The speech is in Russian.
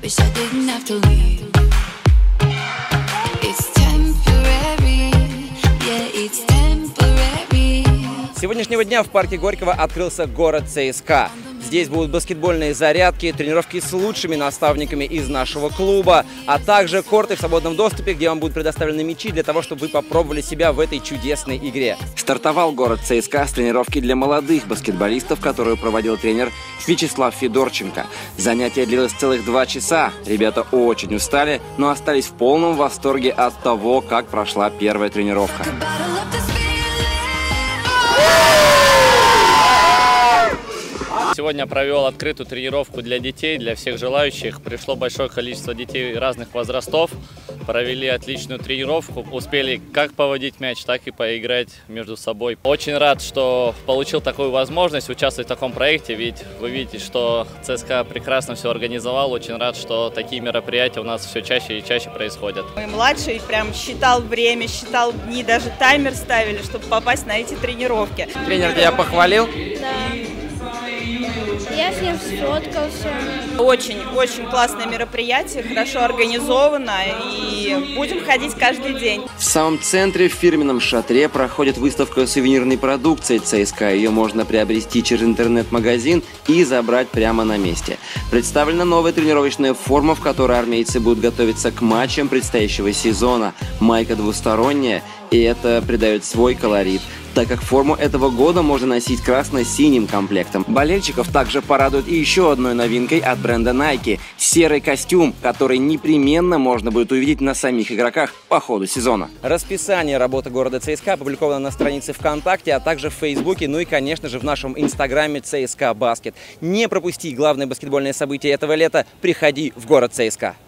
С сегодняшнего дня в парке Горького открылся город ЦСКА. Здесь будут баскетбольные зарядки, тренировки с лучшими наставниками из нашего клуба, а также корты в свободном доступе, где вам будут предоставлены мячи для того, чтобы вы попробовали себя в этой чудесной игре. Стартовал город ЦСКА с тренировки для молодых баскетболистов, которую проводил тренер Вячеслав Федорченко. Занятие длилось целых 2 часа. Ребята очень устали, но остались в полном восторге от того, как прошла первая тренировка. Сегодня провел открытую тренировку для детей, для всех желающих. Пришло большое количество детей разных возрастов. Провели отличную тренировку. Успели как поводить мяч, так и поиграть между собой. Очень рад, что получил такую возможность участвовать в таком проекте. Ведь вы видите, что ЦСКА прекрасно все организовал. Очень рад, что такие мероприятия у нас все чаще и чаще происходят. Мой младший прям считал время, считал дни, даже таймер ставили, чтобы попасть на эти тренировки. Тренер тебя похвалил? Да. Я с ним сфоткался. Очень классное мероприятие, хорошо организовано, и будем ходить каждый день. В самом центре в фирменном шатре проходит выставка сувенирной продукции ЦСКА. Ее можно приобрести через интернет-магазин и забрать прямо на месте. Представлена новая тренировочная форма, в которой армейцы будут готовиться к матчам предстоящего сезона. Майка двусторонняя, и это придает свой колорит, так как форму этого года можно носить красно-синим комплектом. Болельщиков также порадует и еще одной новинкой от бренда Nike – серый костюм, который непременно можно будет увидеть на самих игроках по ходу сезона. Расписание работы города ЦСКА опубликовано на странице ВКонтакте, а также в Фейсбуке, ну и, конечно же, в нашем инстаграме ЦСКА Баскет. Не пропусти главное баскетбольное событие этого лета – приходи в город ЦСКА.